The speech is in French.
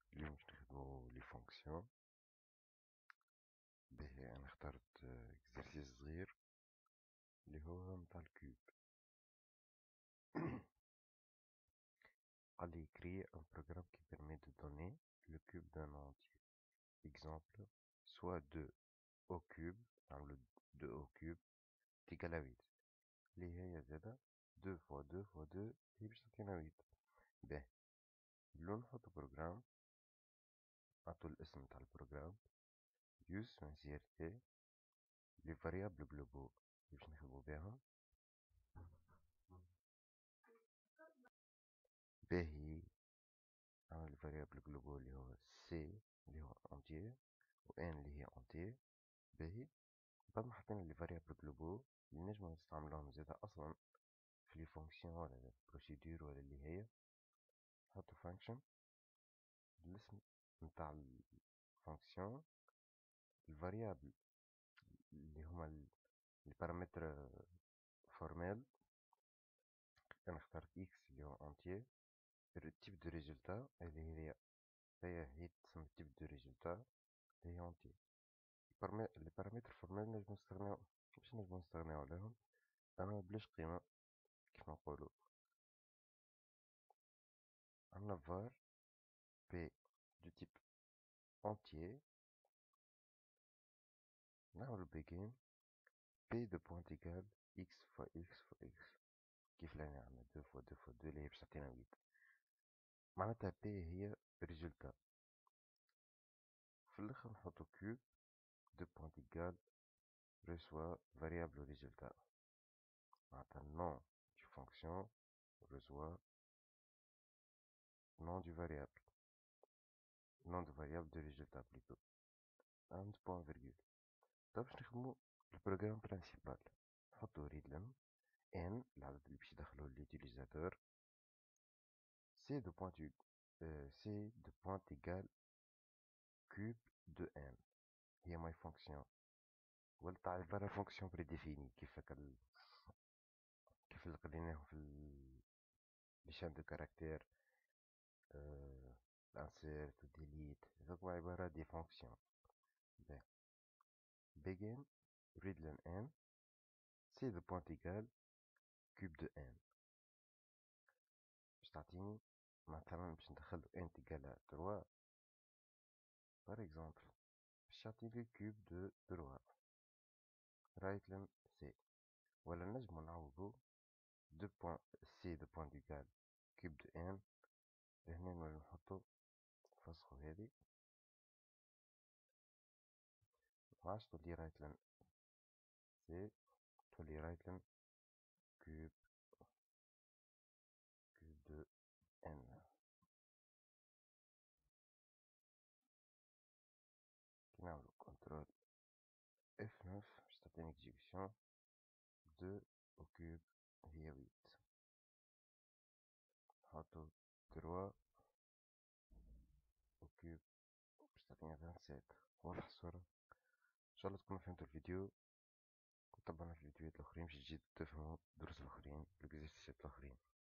اليوم باش نخدمو لي فونكسيون. باهي انا اخترت اكزرسيس صغير اللي هو متاع الكوب. قال لي créer un programme qui permet de donner le cube d'un entier. Exemple, soit 2 au cube, نعملو 2 au cube est égal à 8 اللي هي زادا 2 fois 2 fois 2 هي باش تعطينا 8. باهي نولو نحطو بروجرام، نعطو الاسم تاع البروجرام use insérer les variables globaux اللي باش نخدمو بيهم. باهي نعمل الفاريابل globaux اللي هو سي اللي هو entier و ان اللي هي entier. باهي بعد ما حطينا لي فاريابل globaux اللي نجمو نستعملوهم زادا اصلا في لي فونكسيون ولا بروسيدور ولا اللي هي، نحطو فانكشن الاسم نتاع الفونكسيون، الفاريابل اللي هما البارامتر فورمال. انا اخترت اكس اللي هو entier. التيب دو ريزولتا اللي هي تسمى التيب دو ريزولتا اللي هي entier. لي بارامتر فورمال نجمو نستغناو باش نجمو نستغناو عليهم اما بلاش قيمة كيف نقولو. عندنا var p du type entier، نعملو begin p de point égal x fois x fois x كيف لاني عندنا 2 fois 2 fois 2 اللي هي باش تعطينا 8. معناتها p هي ريزولتا. في الاخر نحطو cube de point égal reçoit variable résultat. معناتها nom du fonction reçoit nom du variable, nom de variable de résultat plutôt. عند point virgule. طب باش نخدمو البروغرام برينسيبال، نحطو ريدلن n العدد اللي باش يدخلو ليوتيليزاتور c de point égal cube de n هي ماي فونكسيون، ولا تعرف فونكسيون بريديفيني كيف اللي قريناه في لي شان دو كاركتير insert و delete، هذوك عبارة دي فونكسيون. begin readlen n c de point égal cube de n باش تعطيني مثلا باش ندخل n égal à 3 par exemple باش تعطيني cube de 3 رايتلن c. ولا نجمو نعوضو c de point égal cube de n لهنا نولي نحطو فسخو هذي معادش تولي رايتلن c تولي رايتلن cube de n. كي نعملو كنترول F9 باش تعطيني اكزيكسيون 2 au cube هي 8. نحطو 3 au cube باش تعطيني 27. واضح الصورة؟ ان شاء الله تكونوا فهمتوا الفيديو وتابعونا في الفيديوهات الاخرين باش تزيدوا تفهموا الدروس الاخرين والاكزرسيسات الاخرين.